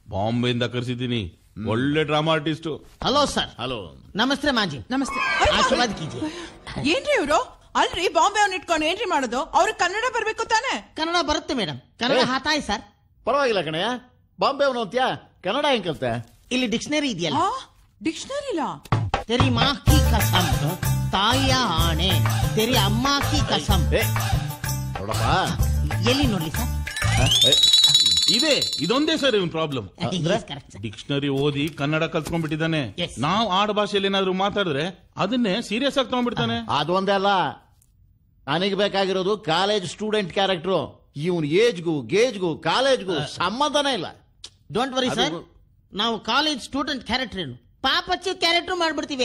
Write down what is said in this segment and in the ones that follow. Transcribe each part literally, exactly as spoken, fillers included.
ಬಾಂಬೆಯಿಂದ ಕರ್ಸಿದ್ದೀನಿ, ಒಳ್ಳೆ drama artist. Hello sir. Hello, ನಮಸ್ತೆ ಮಾಜಿ. ನಮಸ್ತೆ. ಆಶೀರ್ವಾದ ಕೀಜಿ. ಏನ್ರಿ ಇವ್ರು? ಅಲ್ರಿ ಬಾಂಬೆ ಅವ್ನ ಇಟ್ಕೊಂಡು ಏನ್ರಿ ಮಾಡೋದು? ಅವ್ರಿಗೆ ಕನ್ನಡ ಬರ್ಬೇಕು ತಾನೆ? ಕನ್ನಡ ಬರುತ್ತೆ ಮೇಡಮ್, ಕನ್ನಡ ಹಾತಾಯಿ ಸರ್. ಪರವಾಗಿಲ್ಲ ಕಣಯ್ಯ, ಬಾಂಬೆ ಅವನು ಅಂತ್ಯಾ, ಕನ್ನಡ ಹೆಂಗ್ ಕಲ್ತೆ? ಇಲ್ಲಿ ಡಿಕ್ಷನರಿ ಇದೆಯಲ್ಲ. ಡಿಕ್ಷನರಿಲಾ? ತೆರಿ ಮಾ ಕಿ ಕಸಂ, ತಾಯಿಯ ಆಣೆ, ತೆರಿ ಅಮ್ಮ ಕಿ ಕಸಂ. ನೋಡಪ್ಪ, ಎಲ್ಲಿ ನೋಡ್ಲಿ ಸರ್? ಇದೆ, ಇದೊಂದೇ ಸರ್ ಇವನ್ ಪ್ರಾಬ್ಲಮ್. ಡಿಕ್ಷನರಿ ಓದಿ ಕನ್ನಡ ಕಲ್ತ್ಕೊಂಡ್ಬಿಟ್ಟಿದ್ದಾನೆ. ನಾವು ಆಡ ಭಾಷೆಯಲ್ಲಿ ಏನಾದ್ರು ಮಾತಾಡಿದ್ರೆ ಅದನ್ನೇ ಸೀರಿಯಸ್ ಆಗಿ ತಗೊಂಡ್ಬಿಡ್ತಾನೆ. ಅದು ಒಂದೇ ಅಲ್ಲ, ನನಗೆ ಬೇಕಾಗಿರೋದು ಕಾಲೇಜ್ ಸ್ಟೂಡೆಂಟ್ ಕ್ಯಾರೆಕ್ಟರ್. ಇವನ್ ಏಜ್ಗೂ ಗೇಜ್ಗೂ ಕಾಲೇಜ್ಗೂ ಸಂಬಂಧನೇ ಇಲ್ಲ. ಡೋಂಟ್ ವರಿ ಸರ್, ನಾವು ಕಾಲೇಜ್ ಸ್ಟೂಡೆಂಟ್ ಕ್ಯಾರೆಕ್ಟರ್ ಏನು ಪಾಪಚ್ಚಿ ಕ್ಯಾರೆಕ್ಟರ್ ಮಾಡ್ಬಿಡ್ತೀವಿ.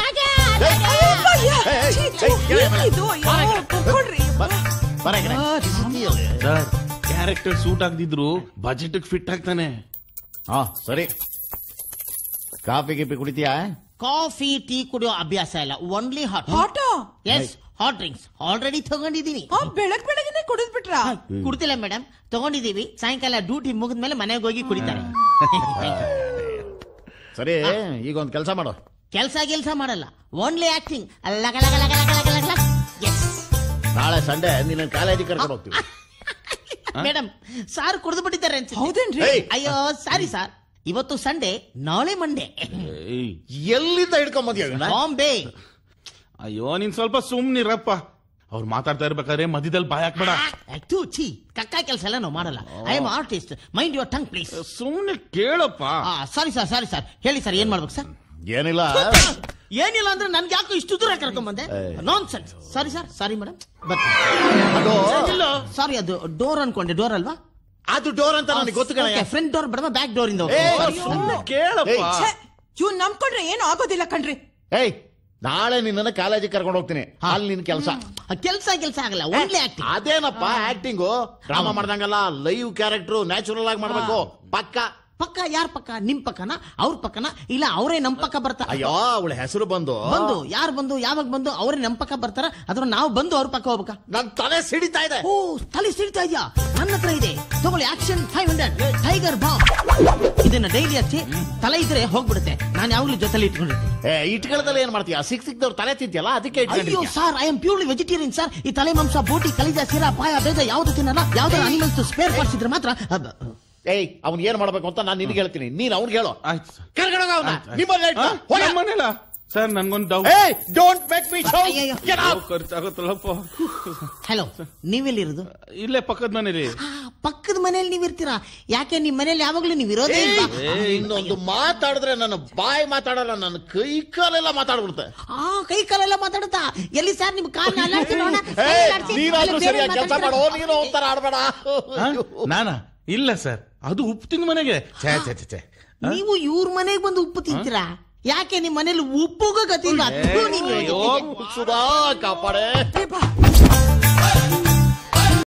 ಕ್ಯಾರೆಕ್ಟರ್ ಸೂಟ್ ಆಗದಿದ್ರು ಬಜೆಟ್ ಫಿಟ್ ಆಗ್ತಾನೆ. ಹಾ ಸರಿ, ಕಾಫಿ ಗಿಫಿ ಕುಡಿತೀಯಾ? ಕಾಫಿ ಟೀ ಕುಡಿಯೋ ಅಭ್ಯಾಸ ಇಲ್ಲ, only hot. Hot? Yes, hot drinks already ತಗೊಂಡಿದ್ದೀನಿ. ಬೆಳಗ್ ಬೆಳಗ್ಗೆ ಕುಡಿದ್ ಬಿಟ್ರ? ಕುಡ್ತಿಲ್ಲ ಮೇಡಮ್, ತಗೊಂಡಿದೀವಿ. ಸಾಯಂಕಾಲ ಡ್ಯೂಟಿ ಮುಗಿದ್ಮೇಲೆ ಮನೆಗೆ ಹೋಗಿ ಕುಡಿತಾರೆ. ಸರಿ, ಈಗ ಒಂದ್ ಕೆಲಸ ಮಾಡು. ಕೆಲಸ ಗಿಲ್ಸ ಮಾಡಲ್ಲ, ಓನ್ಲಿ ಆಕ್ಟಿಂಗ್. ನಾಳೆ ಸಂಡೇ ನಿನ್ನ ಕಾಲೇಜಿಗೆ ಕರ್ಕೊಂಡು ಹೋಗ್ತೀವಿ. ಮೇಡಮ್, ಸಾರ್ ಕುಡಿದು ಬಿಟ್ಟಿದ್ದಾರೆ ಹೌದೇನ್ರಿ? ಅಯ್ಯೋ ಸಾರಿ ಸಾರ್, ಇವತ್ತು ಸಂಡೇ, ನಾಳೆ ಮಂಡೇ. ಎಲ್ಲಿಂದ ಹಿಡ್ಕೊಂಬಂದ್ಯ? ಬಾಂಬೆ. ಅಯ್ಯೋ ನೀನ್ ಸ್ವಲ್ಪ ಸುಮ್ನಿರಪ್ಪ. ಅವ್ರು ಮಾತಾಡ್ತಾ ಇರ್ಬೇಕಾದ್ರೆ ಮಧ್ಯದಲ್ಲಿ ಬಾಯ್ ಹಾಕ್ಬೇಡ. ಚೀ, ಕಕ್ಕ ಕೆಲಸ ಎಲ್ಲ ನಾವು ಮಾಡಲ್ಲ. I am artist, mind your tongue please. ಸುಮ್ನೆ ಕೇಳಪ್ಪ. ಸಾರಿ ಸರ್, ಸಾರಿ ಸರ್, ಹೇಳಿ ಸರ್, ಏನ್ ಮಾಡ್ಬೇಕು ಸರ್? ಏನಿಲ್ಲ ಏನಿಲ್ಲ ಅಂದ್ರೆ ನನ್ಗೆ ಯಾಕೋ ಇಷ್ಟು ದೂರ ಕರ್ಕೊಂಡ್ ಬಂದೆ? Nonsense. Sorry sir, sorry madam. Sorry, ಅದು ಡೋರ್ ಅನ್ಕೊಂಡೆ. ಡೋರ್ ಅಲ್ವಾ? ಅದು ಡೋರ್ ಅಂತ ನನಗೆ ಗೊತ್ತು ಕಣಯ್ಯ. ಫ್ರಂಟ್ ಡೋರ್ ಬೇಡ, ಬ್ಯಾಕ್ ಡೋರ್ ಇಂದ. ಕೇಳಪ್ಪ, ಇವ್ ನಂಬ್ಕೊಂಡ್ರೆ ಏನು ಆಗೋದಿಲ್ಲ ಕಣ್ರಿ. ಏಯ್, ನಾಳೆ ನಿನ್ನ ಕಾಲೇಜಿಗೆ ಕರ್ಕೊಂಡು ಹೋಗ್ತೀನಿ. ಅಲ್ಲಿ ನಿನ್ ಕೆಲಸ ಕೆಲಸ ಕೆಲಸ ಆಗಲ್ಲ, ಒಳ್ಳೆ ಆಕ್ಟಿಂಗ್. ಅದೇನಪ್ಪ ಆಕ್ಟಿಂಗು? ಡ್ರಾಮಾ ಮಾಡ್ದಂಗಲ್ಲ, ಲೈವ್ ಕ್ಯಾರೆಕ್ಟರ್ ನ್ಯಾಚುರಲ್ ಆಗಿ ಮಾಡ್ಬೇಕು. ಪಕ್ಕ ಪಕ್ಕ? ಯಾರ ಪಕ್ಕ? ನಿಮ್ ಪಕ್ಕನ, ಅವ್ರ ಪಕ್ಕನ, ಇಲ್ಲ ಅವರೇ ನಮ್ ಪಕ್ಕ ಬರ್ತಾರ? ಅಯ್ಯೋ, ಅವಳ ಹೆಸರು ಬಂದು ಬಂದು ಯಾರು ಬಂದು ಯಾವಾಗ ಬಂದು ಅವರೇ ನಮ್ ಪಕ್ಕ ಬರ್ತಾರ, ಅದ್ರ ನಾವು ಬಂದು ಅವ್ರ ಪಕ್ಕ ಹೋಗ್ಬೇಕಾ? ನನ್ ತಲೆ ಸಿಡಿತಾ ಇದೆ. ಓ, ತಲೆ ಸಿಡಿತಾ ಇದೆಯಾ? ನನ್ನ ಹತ್ರ ಇದೆ, ತಗೊಳ್ಳಿ. ಆಕ್ಷನ್ ಫೈವ್ ಹಂಡ್ರೆಡ್ ಟೈಗರ್ ಬಾಂಬ್. ಇದನ್ನ ಡೈಲಿ ಹಚ್ಚಿ ತಲೆ ಇದ್ರೆ ಹೋಗ್ಬಿಡುತ್ತೆ. ನಾನು ಯಾವಾಗ್ಲೂ ಜೊತೆಲಿ ಇಟ್ಕೊಂಡಿರ್ತೀನಿ. ಇಟ್ಕೊಳ್ಳದಲ್ಲಿ ಏನ್ ಮಾಡ್ತೀಯ? ಸಿಕ್ ಸಿಕ್ದವ್ರು ತಲೆ ತಿಂತಿಯಲ್ಲ, ಅದಕ್ಕೆ. ಅಯ್ಯೋ sir, I am purely vegetarian sir. ಈ ತಲೆ ಮಾಂಸ, ಬೋಟಿ, ಕಲಿಜಾ, ಸಿರಾ, ಪಾಯ, ಬೇಜ ಯಾವ್ದು ತಿನ್ನಲ್ಲ. ಯಾವ್ದಾರ ಅನಿಮಲ್ಸ್ ಸ್ಪೇರ್ ಪಾರ್ಟ್ಸ್ ಇದ್ರೆ ಮಾತ್ರ. ಏಯ್, ಅವ್ನ್ ಏನ್ ಮಾಡ್ಬೇಕು ಅಂತ ನಾನು ನಿನ್ಗೆ ಹೇಳ್ತೀನಿ, ನೀನ್ ಅವ್ನಿಗೆ ಹೇಳು. ಆಯ್ತು ಸರ್. ಕರ್ಕೊಂಡೋಗ ಸರ್, ನನ್ಗೊಂದು ಡೋಂಟ್ ಮೇಕ್ ಮೀ ಶೌಟ್. ಖರ್ಚಾಗುತ್ತಲ್ಲಪ್ಪ. ಹಲೋ, ನೀವೆಲ್ಲಿರೋದು? ಇಲ್ಲೇ ಪಕ್ಕದ ಮನೇಲಿ. ಪಕ್ಕದ ಮನೇಲಿ ನೀವ್ ಇರ್ತೀರಾ? ಯಾಕೆ ನಿಮ್ ಮನೇಲಿ ಯಾವಾಗ್ಲೂ ನೀವ್ ಇರೋದೇ ಇಲ್ವಾ? ಇನ್ನೊಂದು ಮಾತಾಡಿದ್ರೆ ನನ್ನ ಬಾಯಿ ಮಾತಾಡಲ್ಲ, ನನ್ನ ಕೈ ಕಾಲೆಲ್ಲ ಮಾತಾಡ್ಬಿಡುತ್ತೆ. ಆ ಕೈ ಕಾಲೆಲ್ಲ ಮಾತಾಡುತ್ತಾ? ಎಲ್ಲಿ ಸರ್ ನಿಮ್ ಕಾಲ್ ಅಲ್ಲಾಡ್ಸಿ ನೋಡ. ನೀನಾದ್ರೂ ಸರಿಯಾಗಿ ಕೆಲಸ ಮಾಡೋ, ನೀನು ಒಂಥರ ಆಡ್ಬೇಡ. ನಾನಾ? ಇಲ್ಲ ಸರ್, ಅದು ಉಪ್ಪು ತಿಂದ ಮನೆಗೆ. ನೀವು ಇವ್ರ ಮನೆಗೆ ಬಂದು ಉಪ್ಪು ತಿಂತೀರಾ? ಯಾಕೆ ನಿಮ್ ಮನೇಲಿ ಉಪ್ಪುಗ ಗತಿ ಇಲ್ಲ? ಸುಧಾ ಕಾಪಾಡೆ.